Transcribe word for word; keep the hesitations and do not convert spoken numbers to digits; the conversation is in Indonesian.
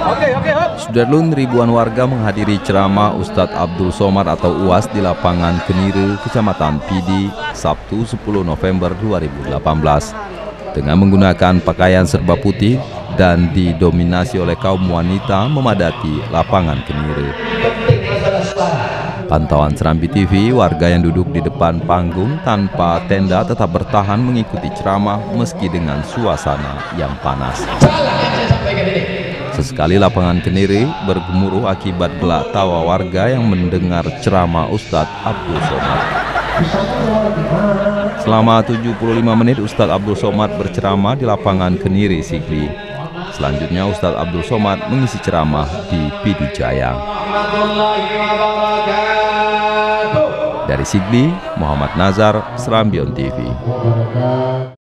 Sudarlun, ribuan warga menghadiri ceramah Ustadz Abdul Somad atau U A S di lapangan Kenire, Kecamatan Pidi, Sabtu sepuluh November dua ribu delapan belas. Dengan menggunakan pakaian serba putih dan didominasi oleh kaum wanita memadati lapangan Kenire. Pantauan Serambi T V, warga yang duduk di depan panggung tanpa tenda tetap bertahan mengikuti ceramah meski dengan suasana yang panas. Sesekali lapangan Kenire bergemuruh akibat gelak tawa warga yang mendengar ceramah Ustadz Abdul Somad. Selama tujuh puluh lima menit Ustadz Abdul Somad berceramah di lapangan Kenire Sigli. Selanjutnya Ustadz Abdul Somad mengisi ceramah di Pidijaya. Dari Sigli, Muhammad Nazar, Serambi T V.